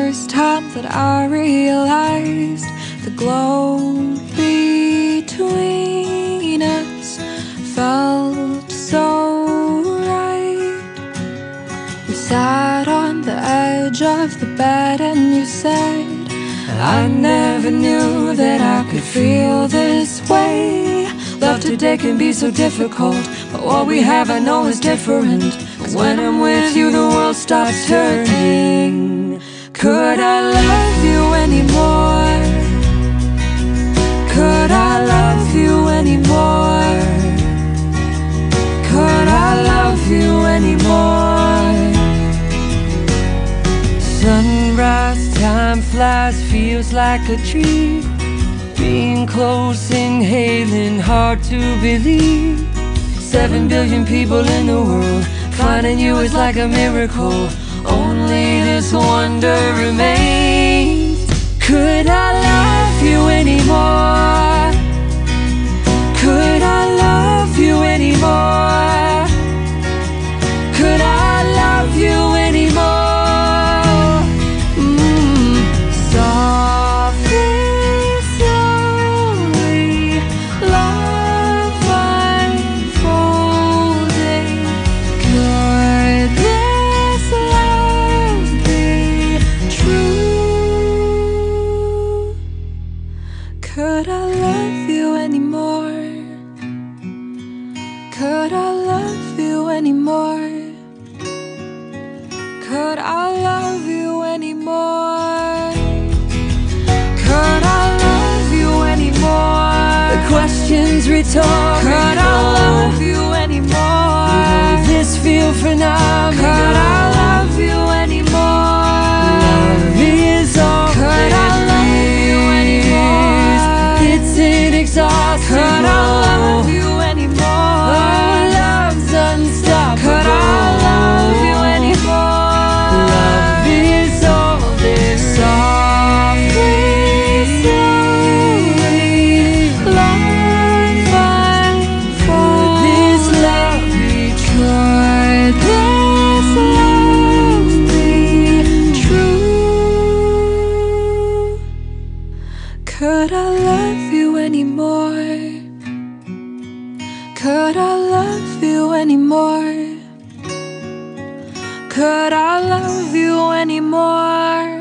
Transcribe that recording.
first time that I realized the glow between us felt so right. We sat on the edge of the bed and you said, I never knew that I could feel this way. Love today can be so difficult, but what we have I know is different. When I'm with you the world stops turning. Could I love you anymore? Could I love you anymore? Could I love you anymore? Sunrise time flies, feels like a dream. Being close, inhaling, hard to believe. 7 billion people in the world, finding you is like a miracle. Only this wonder remains. Could I love you anymore? Could I love you anymore? Could I love you anymore? Could I love you anymore? Could I love you anymore? Could I love you anymore? Could I love you anymore? The question's rhetorical. Could I love you anymore? Does this feel phenomenal? Could I love you anymore? Love is all. Could I love you anymore? It's inexhaustible. Could I love you anymore? Oh, love's unstoppable. Could I love you anymore? Love is all there is. Softly, slowly, love unfolds. This love be true? This love be true? Could I love you anymore? Could I love you anymore? Could I love you anymore?